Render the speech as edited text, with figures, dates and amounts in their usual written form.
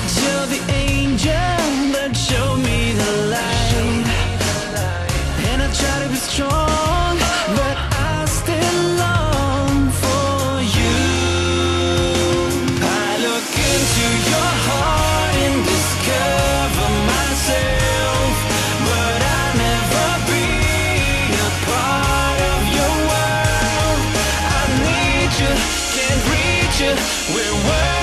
You're the angel that showed me the light, and I try to be strong, but I still long for you. I look into your heart and discover myself, but I'll never be a part of your world. I need you, can't reach you, we're